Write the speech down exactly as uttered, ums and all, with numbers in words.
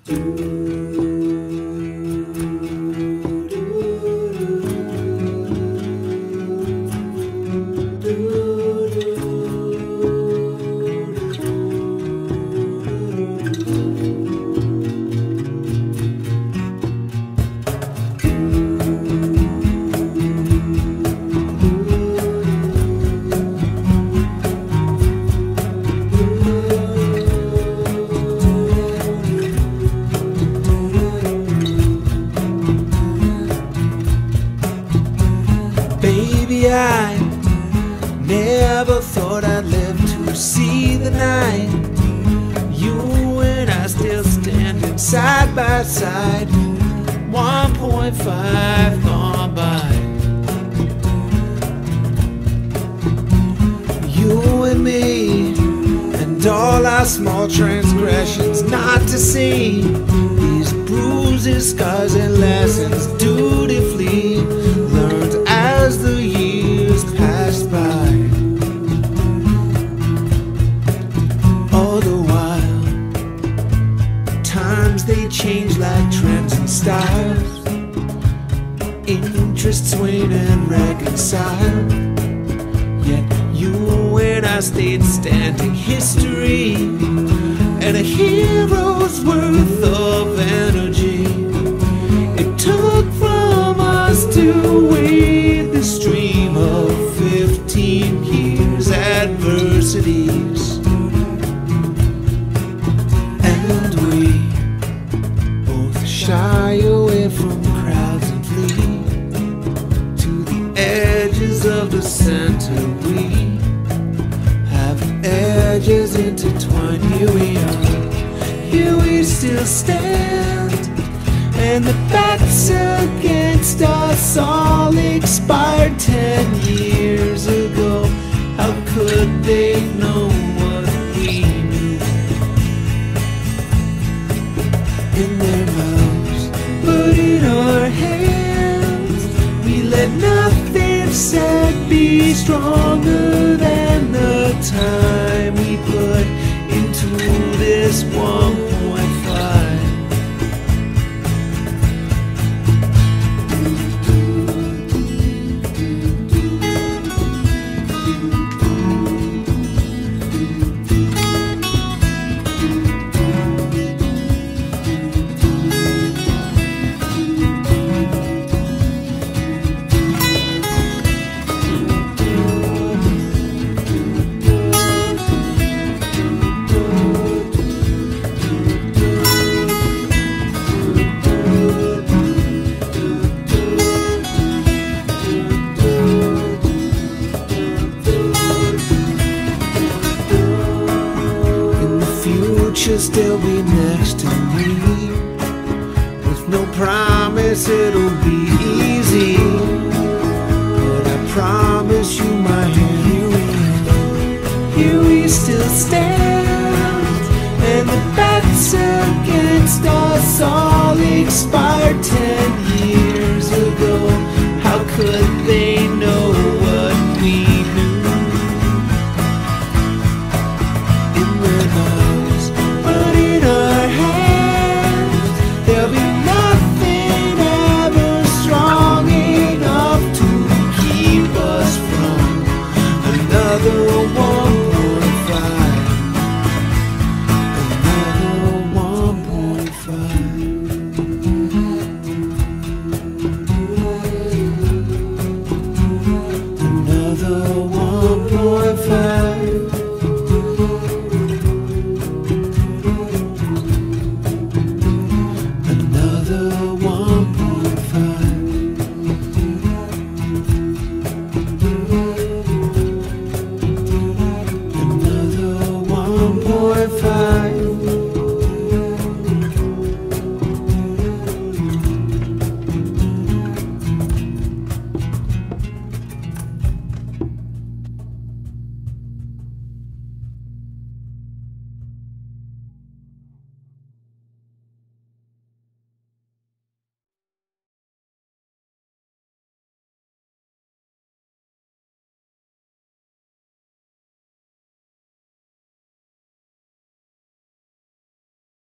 Baby, I never thought I'd live to see the night. You and I still standing side by side. one point five gone by. You and me, and all our small transgressions not to see. These bruises, scars, and lessons dutifully learned as the years passed by. All the while, times they change like trends and styles. Interests wane and reconcile. Yet you and I stayed standing history, and a hero's worth of energy it took from us to wade the stream of fifteen years adversities. And we both shy away from crowds and flee to the edges of the center. We have edges intertwined. Here we are, here we still stand, and the backs against us all expired ten years ago. How could they know what we knew? In their mouths, but in our hands, we let nothing said be stronger than the time we put into this one point five. She'll still be next to me, with no promise it'll be easy. But I promise you my hand, here we are, here we still stand, and the backs against us all expired ten years ago. How could they